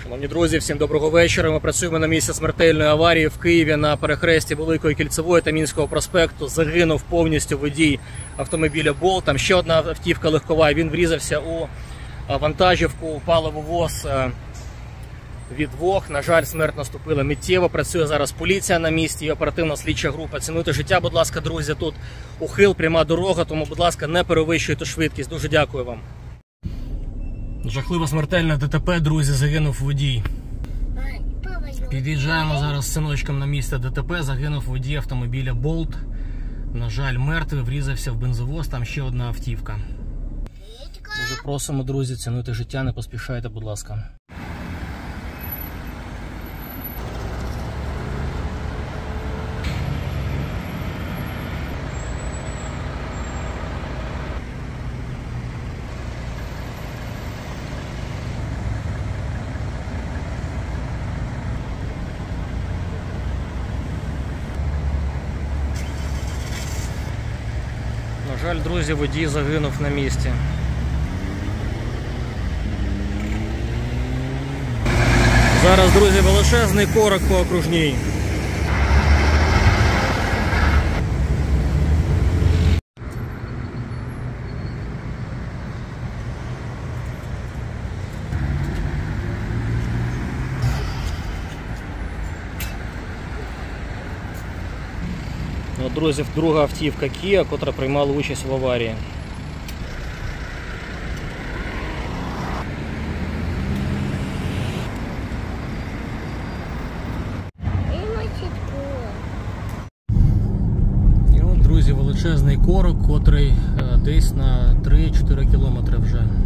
Шановні друзі, всім доброго вечора. Ми працюємо на місці смертельної аварії в Києві на перехресті Великої Кільцевої та Мінського проспекту. Загинув повністю водій автомобіля Болт. Там ще одна автівка легкова. Він врізався у вантажівку, паливовоз від ВОГ. На жаль, смерть наступила миттєво. Працює зараз поліція на місці і оперативна слідча група. Цінуйте життя, будь ласка, друзі. Тут ухил, пряма дорога, тому, будь ласка, не перевищуйте швидкість. Дуже дякую вам. Жахливо смертельне ДТП, друзі, загинув водій. Під'їжджаємо зараз з синочком на місце ДТП. Загинув водій автомобіля Болт. На жаль, мертвий, врізався в бензовоз, там ще одна автівка. Дуже просимо, друзі, цінуйте життя, не поспішайте, будь ласка. На жаль, друзі, водій загинув на місці. Зараз, друзі, величезний корок по окружній. Друзі, друга автівка Kia, котра приймала участь в аварії. І от, друзі, величезний корок, котрий десь на 3-4 кілометри вже.